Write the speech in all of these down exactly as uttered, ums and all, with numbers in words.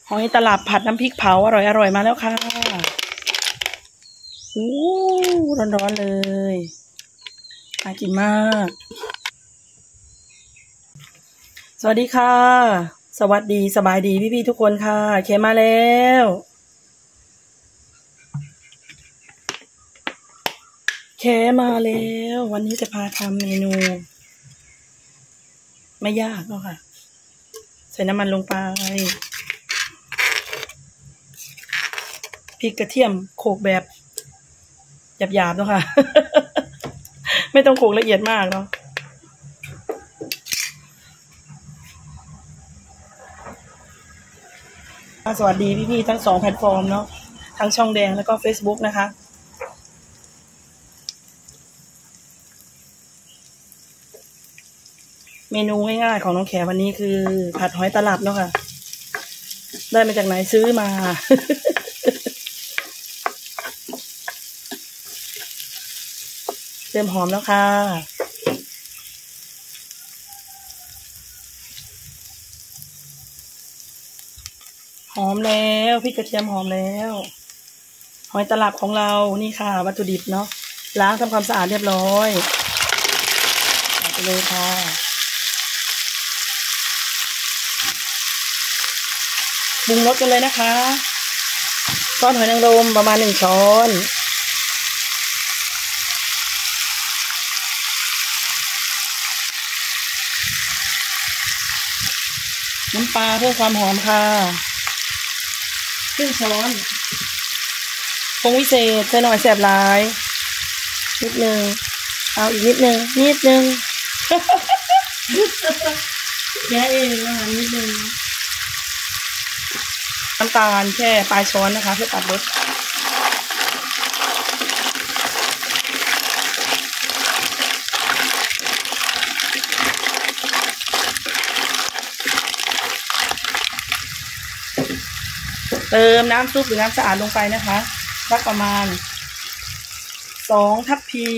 หอยตลับผัดน้ำพริกเผาอร่อยอร่อยมาแล้วค่ะอู้ร้อนๆเลยน่ากินมากสวัสดีค่ะสวัสดีสบายดีพี่ๆทุกคนค่ะเคมาแล้วเคมาแล้ววันนี้จะพาทำเมนูไม่ยากหรอกค่ะใส่น้ำมันลงไปพริกกระเทียมโขลกแบบหยาบๆเนาะค่ะ ไม่ต้องโขลกละเอียดมากเนาะสวัสดีพี่ๆทั้งสองแพลตฟอร์มเนาะทั้งช่องแดงแล้วก็ Facebook นะคะเมนูง่ายๆของน้องแขวันนี้คือผัดหอยตลับเนาะค่ะได้มาจากไหนซื้อมาเริ่มหอมแล้วค่ะหอมแล้วพริกกระเทียมหอมแล้วหอยตลับของเรานี่ค่ะวัตถุดิบเนาะล้างทำความสะอาดเรียบร้อยใส่ไปเลยค่ะปรุงรสกันเลยนะคะซอสหอยนางรมประมาณหนึ่งช้อนน้ำปลาเพื่อความหอมค่ะครึ่งช้อนผงวิเศษใส่หน่อยแสบหลายนิดนึงเอาอีกนิดนึงนิดนึงแย่เองนะคะนิดนึงน้ำตาลแค่ปลายช้อนนะคะเพื่อตัดรสเติมน้ำซุปหรือน้ำสะอาดลงไปนะคะสักประมาณสองทัพพี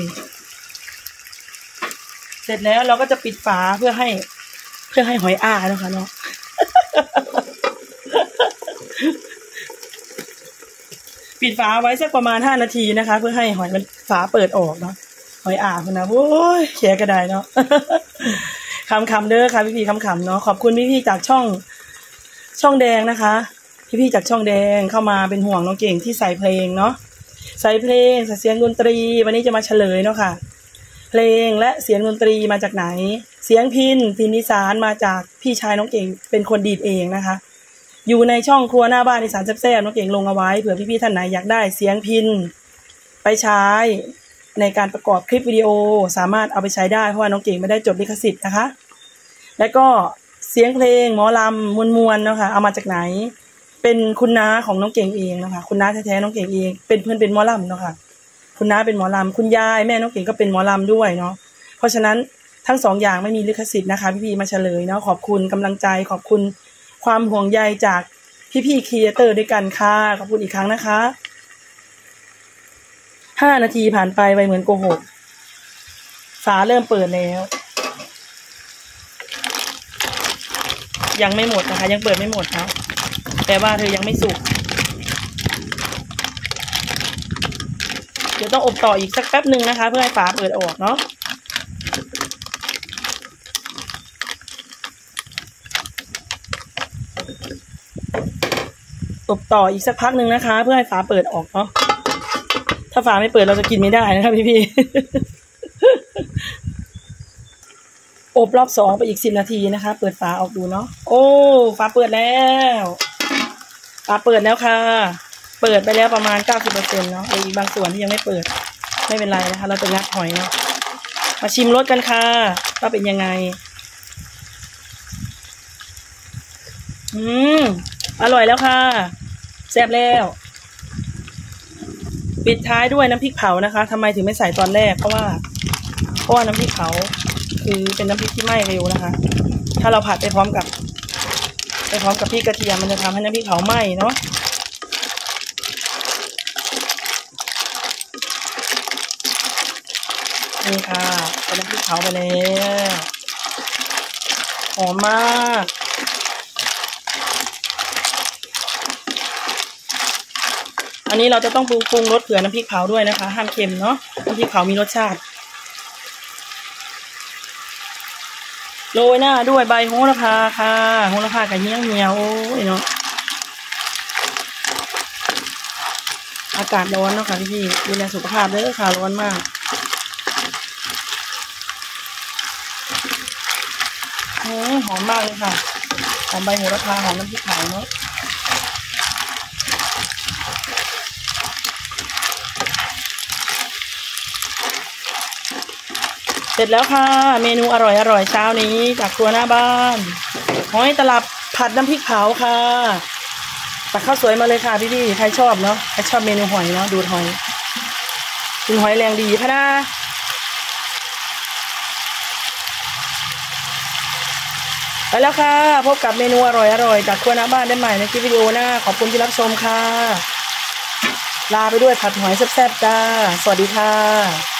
เสร็จแล้วเราก็จะปิดฝาเพื่อให้เพื่อให้หอยอ้านะคะเนาะ ปิดฝาไว้สักประมาณห้านาทีนะคะเพื่อให้หอยมันฝาเปิดออกเนาะหอยอ่าคุณนะโอ้ยแชร์ก็ได้เนาะ คำคำเด้อค่ะพี่พี่คำคำเนาะขอบคุณพี่พี่จากช่องช่องแดงนะคะพี่พี่จากช่องแดงเข้ามาเป็นห่วงน้องเก่งที่ใส่เพลงเนาะใส่เพลงใส่เสียงดนตรีวันนี้จะมาเฉลยเนาะค่ะเพลงและเสียงดนตรีมาจากไหนเสียงพิณพิณอีสานมาจากพี่ชายน้องเก่งเป็นคนดีดเองนะคะอยู่ในช่องครัวหน้าบ้านอีสานแซ่บๆน้องเก่งลงเอาไว้เผื่อพี่ๆท่านไหนอยากได้เสียงพิณไปใช้ในการประกอบคลิปวิดีโอสามารถเอาไปใช้ได้เพราะว่าน้องเก่งไม่ได้จดลิขสิทธิ์นะคะและก็เสียงเพลงหมอลำมวลๆเนาะค่ะเอามาจากไหนเป็นคุณน้าของน้องเก่งเองนะคะคุณน้าแท้ๆน้องเก่งเองเป็นเพื่อนเป็นหมอลำเนาะค่ะคุณน้าเป็นหมอลำคุณยายแม่น้องเก่งก็เป็นหมอลำด้วยเนาะเพราะฉะนั้นทั้งสองอย่างไม่มีลิขสิทธิ์นะคะพี่ๆมาเฉลยเนาะขอบคุณกำลังใจขอบคุณความห่วงใยจากพี่ๆครีเอเตอร์ด้วยกันค่ะขอบคุณอีกครั้งนะคะห้านาทีผ่านไปไวเหมือนโกหกฝาเริ่มเปิดแล้วยังไม่หมดนะคะยังเปิดไม่หมดนะแต่ว่าเธอยังไม่สุกเดี๋ยวต้องอบต่ออีกสักแป๊บหนึ่งนะคะเพื่อให้ฝาเปิดออกเนาะอบต่ออีกสักพักหนึ่งนะคะเพื่อให้ฝาเปิดออกเนาะถ้าฝาไม่เปิดเราจะกินไม่ได้นะคะพี่พี่ อบรอบสองไปอีกสิบนาทีนะคะเปิดฝาออกดูเนาะโอ้ฝาเปิดแล้วฝาเปิดแล้วค่ะเปิดไปแล้วประมาณเก้าสิบเปอร์เซ็นต์เนาะอีกบางส่วนที่ยังไม่เปิดไม่เป็นไรนะคะเราจะงัดหอยเนาะมาชิมรสกันค่ะว่าเป็นยังไงอืมอร่อยแล้วค่ะแซ่บแล้วปิดท้ายด้วยน้ำพริกเผานะคะทำไมถึงไม่ใส่ตอนแรกเพราะว่าเพราะว่าน้ำพริกเผาคือเป็นน้ำพริกที่ไหม้เร็วนะคะถ้าเราผัดไปพร้อมกับไปพร้อมกับพริกกระเทียมมันจะทำให้น้ำพริกเผาไหม้เนาะนี่ค่ะเป็นน้ำพริกเผาไปแล้วหอมมากอันนี้เราจะต้องปรุงปรุงรสเผื่อน้ำพริกเผาด้วยนะคะห้ามเค็มเนาะน้ำพริกเผามีรสชาติโรยหน้าด้วยใบโหระพาค่ะโหระพากับเหี้ยงเหี่ยวโอ้ยเนาะอากาศร้อนเนาะค่ะพี่ๆดูแลสุขภาพเด้อค่ะร้อนมากอืมหอมมากเลยค่ะหอมใบโหระพาหอมน้ำพริกเผาเนาะเสร็จแล้วค่ะเมนูอร่อยอร่อยเช้านี้จากครัวหน้าบ้านหอยตลับผัดน้ำพริกเผาค่ะตักข้าวสวยมาเลยค่ะพี่ๆใครชอบเนาะใครชอบเมนูหอยเนาะดูหอยกินหอยแรงดีพะนะไปแล้วค่ะพบกับเมนูอร่อยอร่อยจากครัวหน้าบ้านได้ใหม่ในคลิปวิดีโอหน้าขอบคุณที่รับชมค่ะลาไปด้วยผัดหอยแซ่บๆจ้าสวัสดีค่ะ